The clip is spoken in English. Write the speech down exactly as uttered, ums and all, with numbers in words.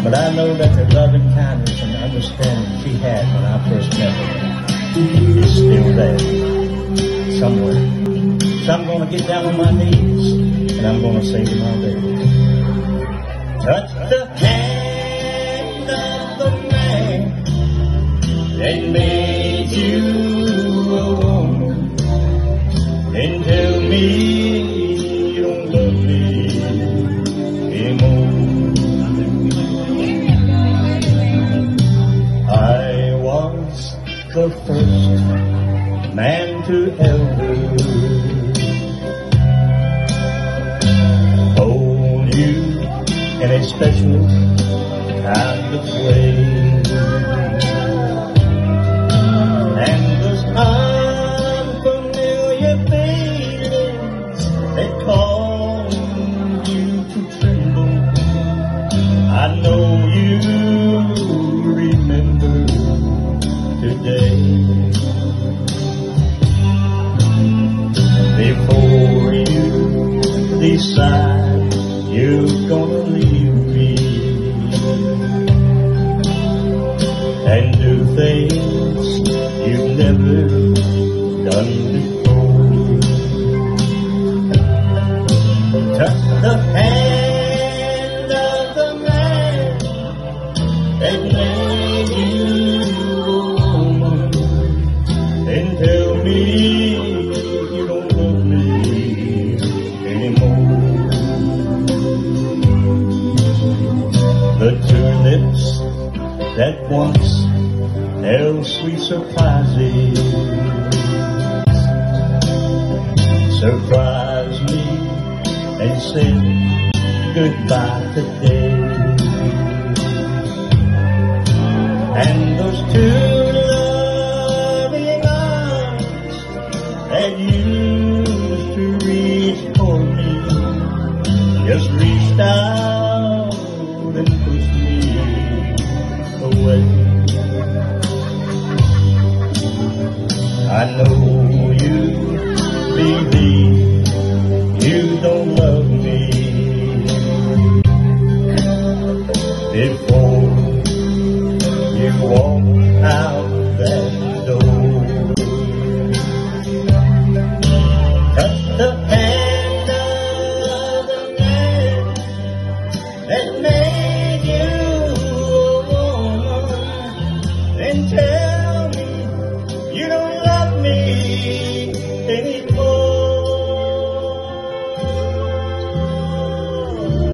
But I know that the loving kindness and understanding she had when I first met her is still there somewhere. So I'm going to get down on my knees and I'm going to say to my baby, touch the hand of the man that made you a woman and tell me you don't love me anymore. I was the first man to ever hold you in a special kind of way, and those unfamiliar feelings that caused you to tremble, I know you remember today. Before you decide you're gonna leave me and do things you've never done before, touch the hand of the man that made you a woman and tell me you don't love me anymore. The two lips that once held sweet surprises surprised me and said goodbye today. And those two loving arms that used to reach for me just reached out and pushed me away. I know you believe you don't love me before